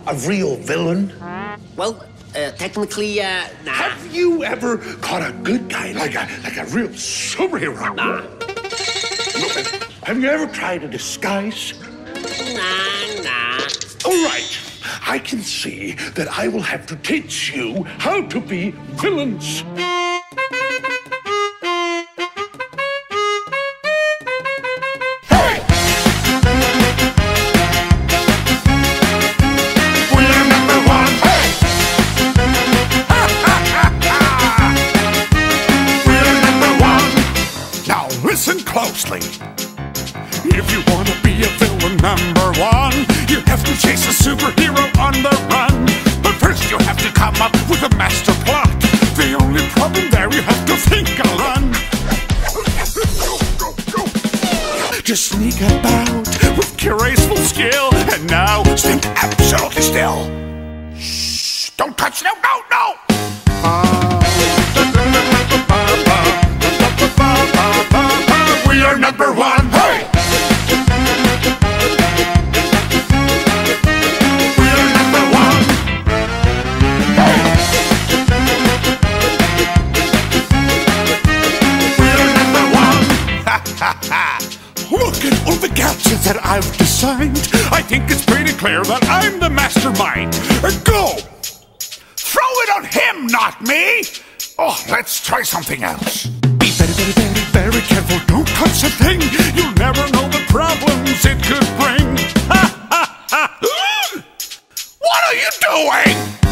a real villain? Well, technically, nah. Have you ever caught a good guy, like a real superhero? Nah. Have you ever tried a disguise? Nah. All right. I can see that I will have to teach you how to be villains. Listen closely. If you want to be a villain #1, you have to chase a superhero on the run. But first you have to come up with a master plot. The only problem there, you have to think a run. Just sneak about with graceful skill. And now, stand absolutely still. Shh! Don't touch, no! We are #1. Hey! We are #1. Hey! We are #1. Ha ha ha! Look at all the gadgets that I've designed. I think it's pretty clear that I'm the mastermind. Go! Throw it on him, not me! Oh, let's try something else. Be very careful. Don't touch a thing. You'll never know the problems it could bring. Ha ha ha! What are you doing?